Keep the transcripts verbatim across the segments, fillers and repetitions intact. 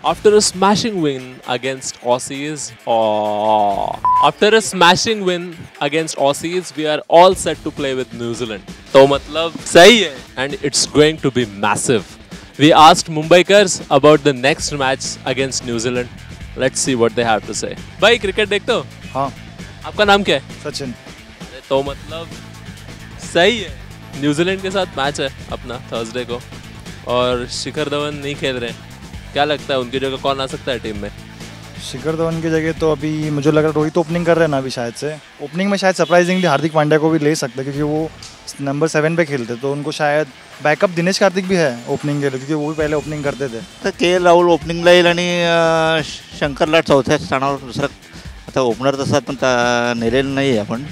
After a smashing win against Aussies, oh, after a smashing win against Aussies, we are all set to play with New Zealand. तो मतलब सही है, and it's going to be massive. We asked Mumbaikars about the next match against New Zealand. Let's see what they have to say. भाई cricket देखते हो? हाँ. आपका नाम क्या है? सचिन. तो मतलब सही है. न्यूजीलैंड के साथ मैच है अपना थर्सडे को और शिखर धवन नहीं खेल रहे हैं. क्या लगता है उनकी जगह कौन आ सकता है टीम में? शिखर धवन की जगह तो अभी मुझे लग रहा है रोहित ओपनिंग कर रहे हैं ना अभी शायद से. ओपनिंग में शायद सरप्राइजिंगली हार्दिक पांड्या को भी ले सकते हैं क्योंकि वो नंबर सेवन पे खेलते, तो उनको शायद बॅकअप दिनेश कार्तिक भी है ओपनिंग के लिए क्योंकि वो भी पहले ओपनिंग करते थे. तर के एल राहुल ओपनिंगला येईल आणि शंकरला चौथ्या स्थानावर दुसरा आता ओपनर तसा पण नेलेलं नाही आहे आपण,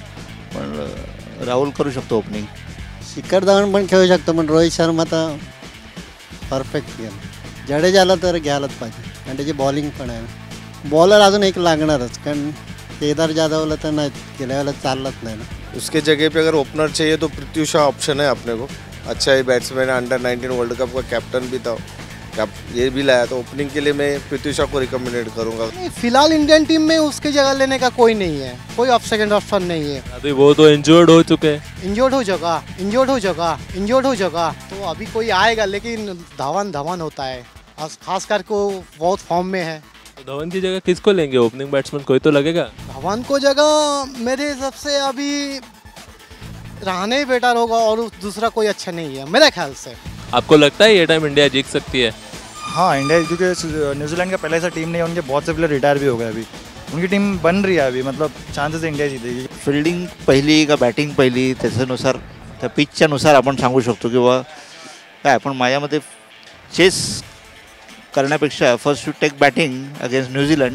पण राहुल करू शकतो ओपनिंग. शिखर धवन पण खेळू शकतो, पण रोहित शर्मा तर परफेक्ट गेम. जडेजाला तर घ्यायलाच पाहिजे आणि त्याची बॉलिंग पण आहे. बॉलर अजून एक लागणारच, कारण केदार जाधवला तर नाही गेल्या वेळेला चाललंच नाही ना. उसके जगह पे अगर ओपनर चाहिए तो पृथ्वी शॉ ऑप्शन है अपने को. अच्छा ही बैट्समैन है, अंडर नाइनटीन वर्ल्ड कप का कैप्टन भी था, ये भी लाया, तो ओपनिंग के लिए मैं पृथ्वी शॉ को रिकमेंड करूंगा. फिलहाल इंडियन टीम में उसके जगह लेने का कोई नहीं है, कोई ऑफ सेकंड ऑप्शन नहीं है. अभी वो तो इंजर्ड हो चुके हैं. इंजर्ड हो जगह इंजर्ड हो जगह इंजर्ड हो जगह तो अभी कोई आएगा, लेकिन धवन धवन होता है, खास करके वो बहुत फॉर्म में है. धवन की जगह किसको लेंगे? ओपनिंग बैट्समैन कोई तो लगेगा. धवन को जगह मेरे हिसाब से अभी रहने ही बेटर होगा और दूसरा कोई अच्छा नहीं है मेरे ख्याल से. आपको लगता है ये टाइम इंडिया जीत सकती है? हाँ, इंडिया क्योंकि न्यूजीलैंड का पहले ऐसा टीम नहीं है, उनके बहुत से प्लेयर रिटायर भी हो गए. अभी उनकी टीम बन रही है, अभी मतलब चांसेस इंडिया जीतेगी. फिल्डिंग पहिली का बॅटिंग पहिली त्याच्यानुसार त्या पिचच्यानुसार आपण सांगू शकतो किंवा काय. पण माझ्या मते चेस करण्यापेक्षा first to take batting against New Zealand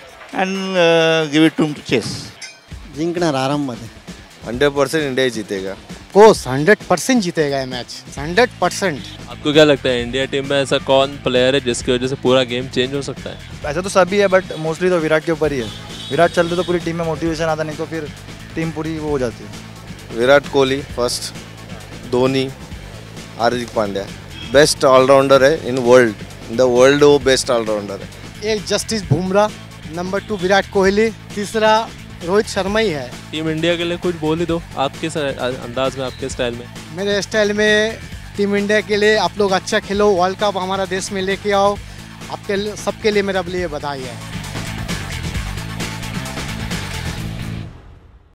and give it to chase. जिंकणार आराममध्ये. हंड्रेड परसेंट इंडिया जीतेगा. कोर्स हंड्रेड परसेंट जीतेगा ये मैच, हंड्रेड परसेंट. आपको क्या लगता है इंडिया टीम में ऐसा कौन प्लेयर है जिसकी वजह से पूरा गेम चेंज हो सकता है? ऐसा तो सभी है, बट मोस्टली तो विराट के ऊपर ही है. विराट चलते तो पूरी टीम में मोटिवेशन आता, नहीं तो फिर टीम पूरी वो हो जाती है. Virat Kohli first, Dhoni, Hardik Pandya best allrounder है in world. In the world वो बेस्ट ऑलराउंडर है. एक जस्टिस बुमराह, नंबर टू विराट कोहली, तीसरा रोहित शर्मा ही है. टीम इंडिया के लिए कुछ बोल ही दो आपके अंदाज में, आपके स्टाइल में. मेरे स्टाइल में टीम इंडिया के लिए आप लोग अच्छा खेलो, वर्ल्ड कप हमारा देश में लेके आओ. आपके सबके लिए मेरा लिए बधाई है.